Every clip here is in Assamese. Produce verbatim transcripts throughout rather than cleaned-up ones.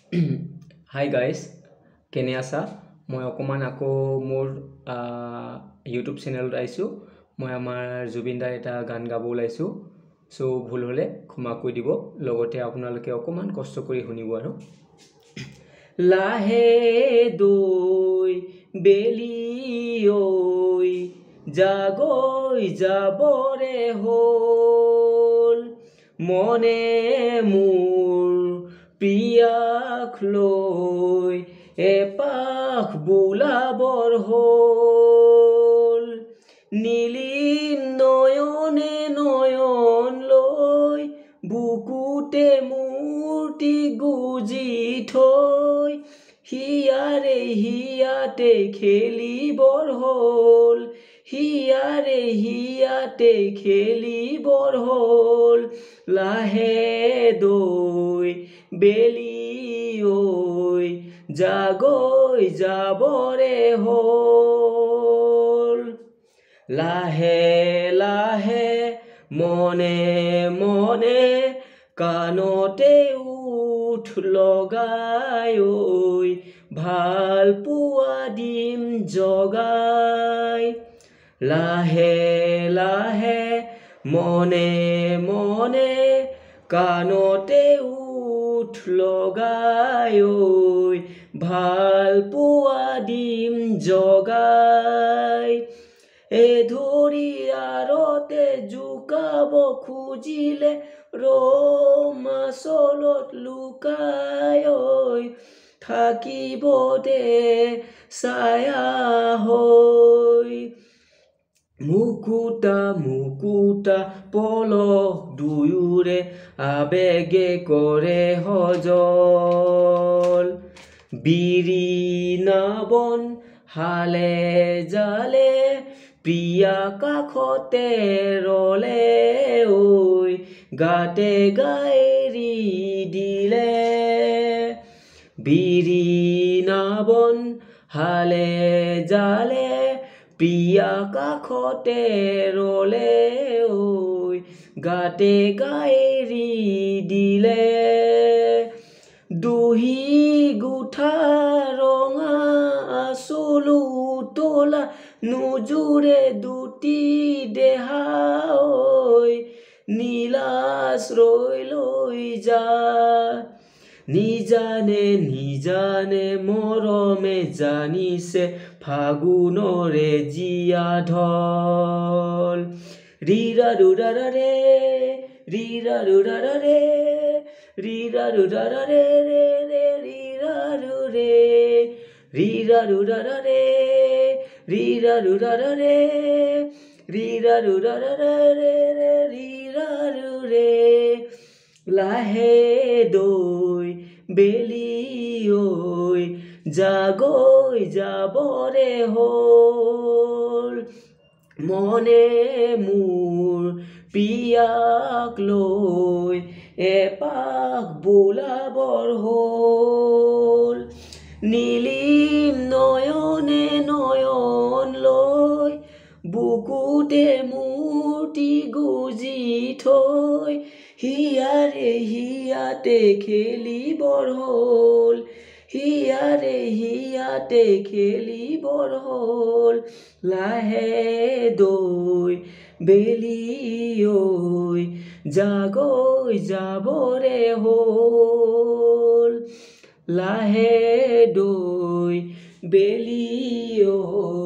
Hi guys, কেনে আছা? মই অকমান আকৌ মোৰ ইউটিউব চেনেলত আহিছোঁ। মই আমাৰ জুবিন দাৰ এটা গান গাব ওলাইছোঁ। চ' ভুল হ'লে ক্ষমা কৰি দিব। লগতে আপোনালোকে অকমান কষ্ট কৰি শুনিব আৰু। লাহে দৈ বেলি ঐ জাগৈ যাবৰে হ'ল মনে মোৰ প্ৰিয়াক লৈ এপাক বোলাবৰ হ'ল নীলিম নয়নে নয়ন লৈ বুকুতে মূৰ্তি গুজি থৈ হিয়াৰে হিয়াতে খেলিবৰ হ'ল হিয়াৰে হিয়াতে খেলিবৰ হ'ল লাহে দৈ বেলি ঐ জাগৈ যাবৰে হ'ল লাহে লাহে মনে মনে কাণতে উঠ লগাই ঐ ভাল পোৱা দিম জগাই লাহে লাহে মনে মনে কাণতে উঠ লগাই ঐ ভাল পোৱা দিম জগাই এধৰি আৰতে জোকাব খুজিলে ৰমাচলত লুকাই ঐ থাকিব দে ছায়া হৈ মুকুতা মুকুতা পলক দুয়োৰে আবেগে কৰে সজল বিৰিণাবন হালে জালে প্ৰিয়া কাষতে ৰলে ঐ গাতে গায়েৰি দিলে বিৰিণাবন হালে জালে প্ৰিয়া কাষতে ৰলে ঐ গাতে গায়েৰি দিলে দুহি গুঠা ৰঙা আচলু তোলা নোজোৰে দুটি দেহা ঐ নীলাচ ৰৈ লৈ যা নিজানে নিজানে মৰমে জানিছে ফাগুনৰে জীয়া ঢল ৰিৰা ৰুৰা ৰে ৰিৰা ৰুৰা ৰে ৰিৰা ৰুৰা ৰে ৰে ৰে ৰিৰা ৰু ৰে ৰিৰা ৰুৰা ৰে ৰিৰা ৰুৰা ৰে ৰিৰা ৰুৰা ৰে ৰে ৰে ৰিৰা ৰু ৰে লাহে দৈ বেলি ঐ জাগৈ যাবৰে হ'ল মনে মোৰ প্ৰিয়াক লৈ এপাক বোলাবৰ হ'ল নীলিম নয়নে নয়ন লৈ বুকুতে মূৰ্তি গুজি থৈ হিয়াৰে হিয়াতে খেলিবৰ হ'ল হিয়াৰে হিয়াতে খেলিবৰ হ'ল লাহে দৈ বেলি ঐ জাগৈ যাবৰে হ'ল লাহে দৈ বেলি ঐ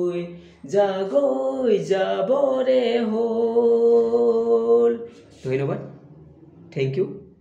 জাগৈ যাবৰে হ'ল ধন্যবাদ থ্যাংক ইউ